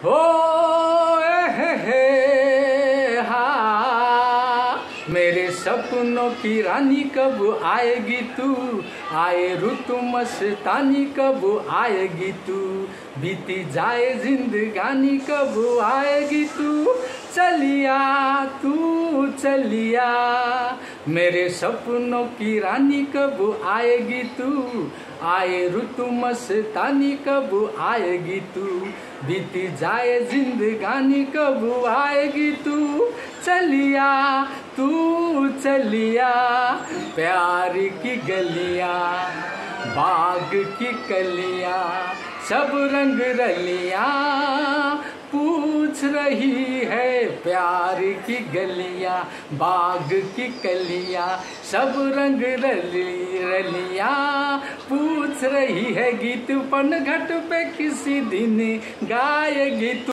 हो हा, मेरे सपनों की रानी कब आएगी तू, आए रुतु मस्तानी कब आएगी तू, बीती जाए जिंदगानी कब आएगी तू, चलिया तू चलिया, मेरे सपनों की रानी कब आएगी तू, आए रुतु मस्तानी कब आएगी तू, बीती जाए जिंदगानी कब आएगी तू, चलिया तू चलिया, प्यार की गलियां बाग की कलियां सब रंग रलियां पूछ रही है, प्यार की गलियां बाग की कलियां सब रंग रलियां पूछ रही है, गीत पनघट पे किसी दिन गाएगी तू।